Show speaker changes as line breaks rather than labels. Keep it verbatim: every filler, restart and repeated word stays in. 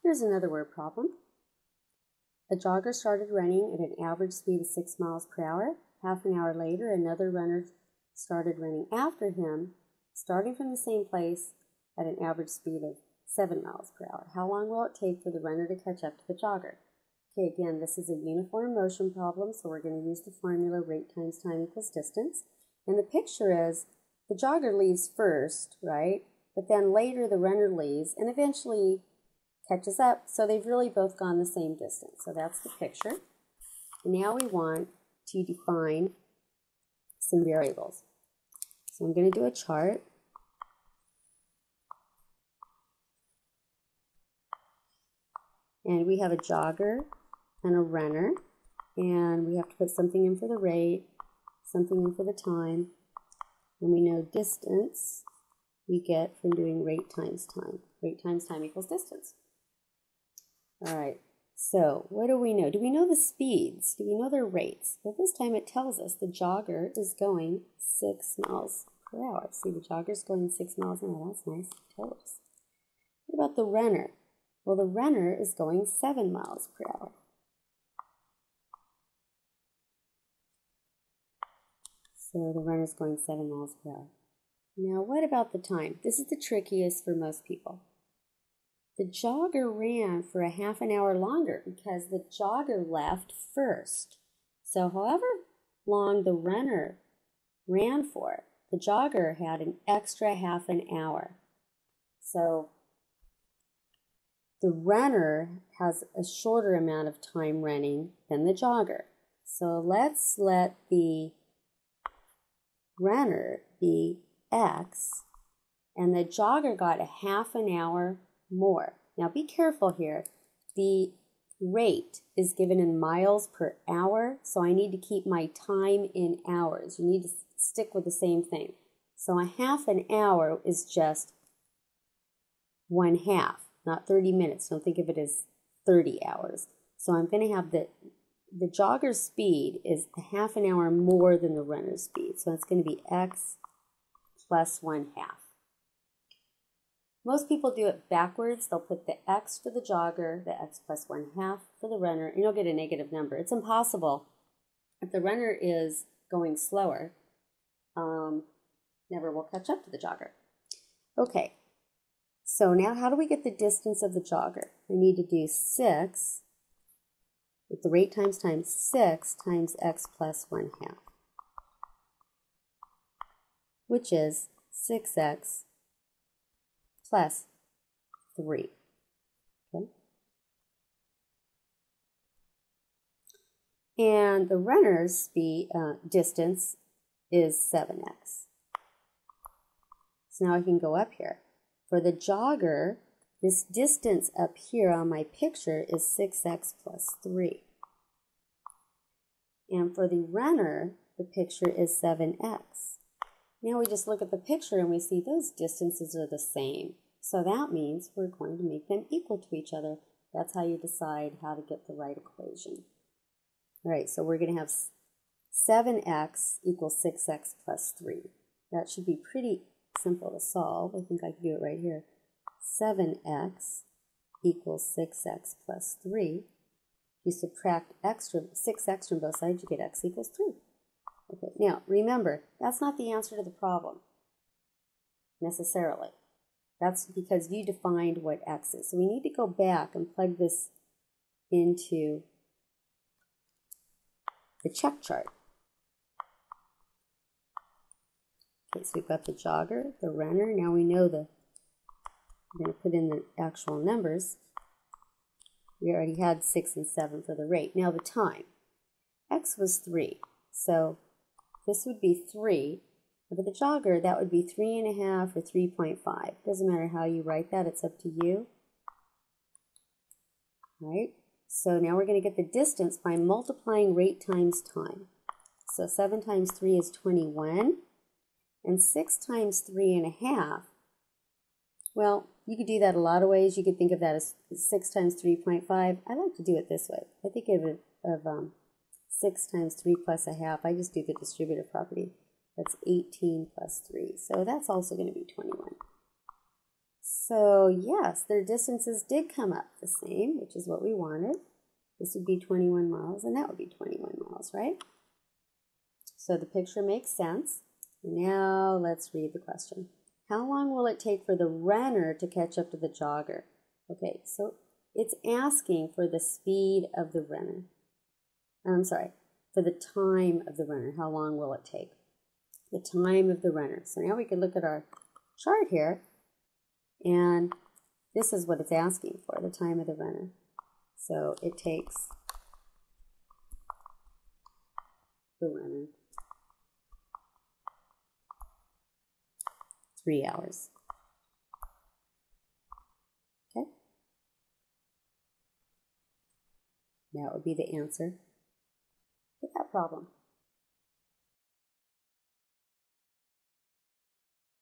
Here's another word problem. A jogger started running at an average speed of six miles per hour. Half an hour later, another runner started running after him, starting from the same place at an average speed of seven miles per hour. How long will it take for the runner to catch up to the jogger? Okay, again, this is a uniform motion problem, so we're going to use the formula rate times time equals distance. And the picture is the jogger leaves first, right? But then later the runner leaves and eventually catches up, so they've really both gone the same distance. So that's the picture. And now we want to define some variables. So I'm going to do a chart. And we have a jogger and a runner, and we have to put something in for the rate, something in for the time, and we know distance we get from doing rate times time. Rate times time equals distance. All right, so what do we know? Do we know the speeds? Do we know their rates? Well, this time it tells us the jogger is going six miles per hour. See, the jogger's going six miles an hour. That's nice. Tell us. What about the runner? Well, the runner is going seven miles per hour. So the runner's going seven miles per hour. Now, what about the time? This is the trickiest for most people. The jogger ran for a half an hour longer because the jogger left first. So however long the runner ran for, the jogger had an extra half an hour. So the runner has a shorter amount of time running than the jogger. So let's let the runner be X, and the jogger got a half an hour more. Now be careful here. The rate is given in miles per hour, so I need to keep my time in hours. You need to stick with the same thing. So a half an hour is just one half, not thirty minutes. Don't think of it as thirty hours. So I'm going to have the, the jogger's speed is a half an hour more than the runner's speed. So it's going to be X plus one half. Most people do it backwards. They'll put the X for the jogger, the X plus one half for the runner, and you'll get a negative number. It's impossible. If the runner is going slower, um, never will catch up to the jogger. Okay, so now how do we get the distance of the jogger? We need to do six, with the rate times times six times X plus one half, which is six X plus three. Okay. And the runner's speed uh, distance is seven X. So now I can go up here. For the jogger, this distance up here on my picture is six X plus three. And for the runner, the picture is seven X. Now we just look at the picture and we see those distances are the same. So that means we're going to make them equal to each other. That's how you decide how to get the right equation. All right, so we're going to have seven X equals six X plus three. That should be pretty simple to solve. I think I can do it right here. seven X equals six X plus three. You subtract extra, six X from both sides, you get X equals three. Okay, now remember, that's not the answer to the problem necessarily. That's because you defined what X is. So we need to go back and plug this into the check chart. Okay, so we've got the jogger, the runner. Now we know the, we're going to put in the actual numbers. We already had six and seven for the rate. Now the time. X was three. So this would be three. For the jogger, that would be three and a half or three point five. Doesn't matter how you write that, it's up to you. All right, so now we're going to get the distance by multiplying rate times time. So seven times three is twenty-one, and six times three and a half, well, you could do that a lot of ways. You could think of that as six times three point five. I like to do it this way. I think of it of um, six times three plus a half. I just do the distributive property. That's eighteen plus three. So that's also going to be twenty-one. So yes, their distances did come up the same, which is what we wanted. This would be twenty-one miles, and that would be twenty-one miles, right? So the picture makes sense. Now let's read the question. How long will it take for the runner to catch up to the jogger? Okay, so it's asking for the speed of the runner. I'm sorry, for the time of the runner. How long will it take? The time of the runner. So now we can look at our chart here, and this is what it's asking for, the time of the runner. So it takes the runner three hours. Okay? That would be the answer to that problem.